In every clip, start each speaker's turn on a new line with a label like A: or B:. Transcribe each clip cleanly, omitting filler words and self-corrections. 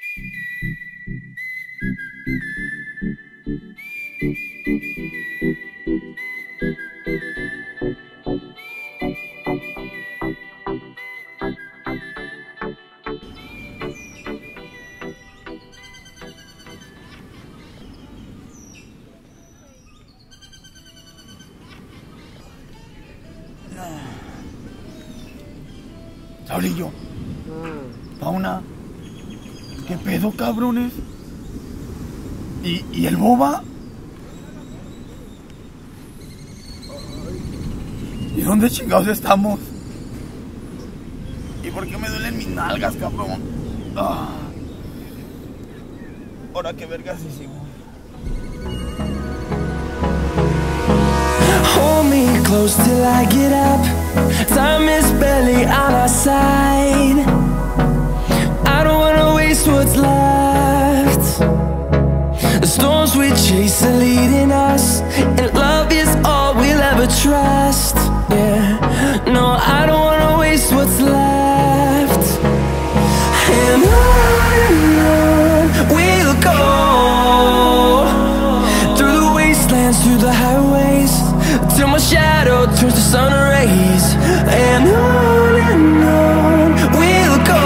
A: Saulillo, Pauna, ¿qué pedo, cabrones? ¿Y el boba? ¿Y dónde chingados estamos? ¿Y por qué me duelen mis nalgas, cabrón? Ahora qué vergas hicimos.
B: Hold me close till I get up. Time is barely on our side. I don't wanna waste what's left. The storms we chase are leading us, and love is all we'll ever trust. Yeah, no, I don't wanna waste what's left. And on we'll go, through the wastelands, through the highways, till my shadow turns to sun rays. And on we'll go,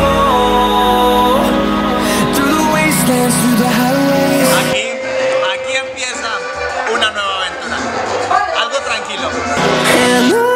B: through the wastelands, through the highways.
C: Aquí empieza una nueva aventura. Algo tranquilo.
B: And on we'll go.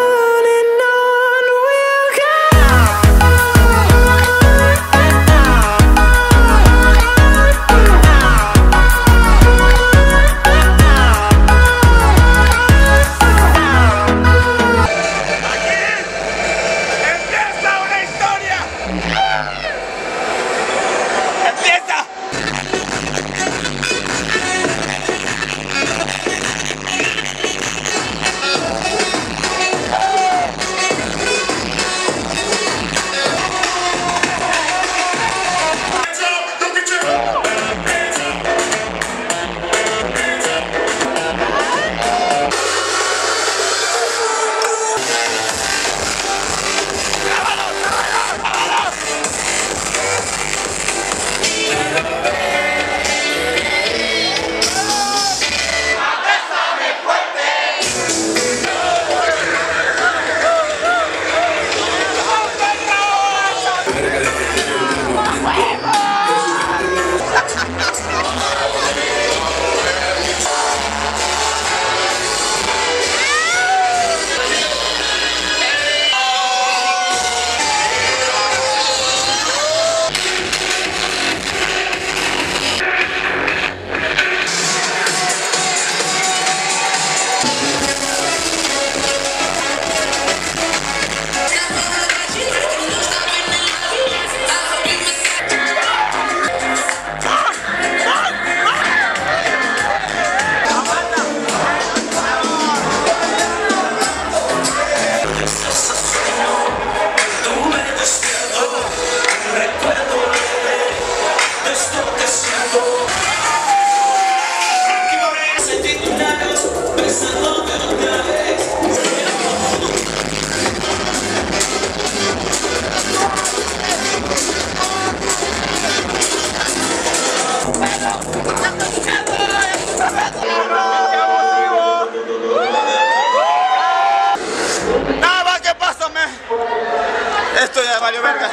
C: Esto ya valió verga.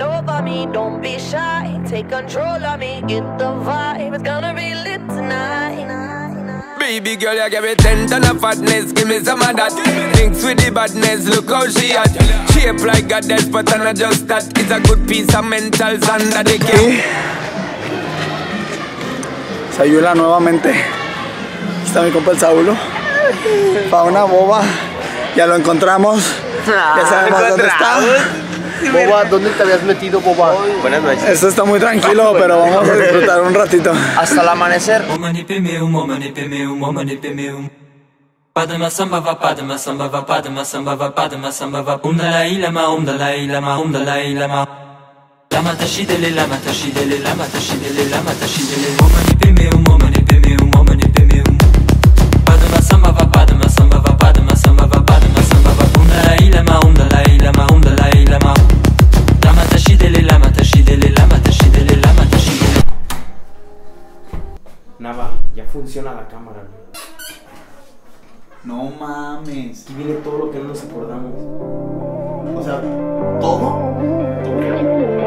B: all over me. Don't be shy, take control of me. Get the vibe, it's gonna be lit tonight.
D: Baby girl, you give me 10 ton of fatness, give me some of that. Mix with the badness, look how she at. Shape like a death, but I'm not just that. It's a good piece of mentals under the cake.
A: Sayula nuevamente. Aquí está mi compa el Saulo. Fauna Boba. Ya lo encontramos. Ya sabemos dónde está.
E: Boba, ¿dónde te habías metido, Boba? Buenas noches.
A: Esto está muy tranquilo, pero vamos a disfrutar un ratito.
E: Hasta el amanecer.
B: Padma samba va, padma samba va, padma samba va, padma samba va. Dalai Lama, Dalai Lama, Dalai Lama. Lama tashidele, lama tashidele, lama tashidele, lama tashidele. Momani pemeum, momani pemeum, momani pemeum. Padma samba va, padma samba va, padma samba va, padma samba va. Dalai Lama, Dalai Lama, Dalai Lama. Lama tashidele, lama tashidele, lama tashidele, lama tashidele.
E: Nava, ya funciona la cámara, güey.
A: No mames.
E: Aquí viene todo lo que no nos acordamos.
A: O sea, ¿todo?
E: ¿Todo qué?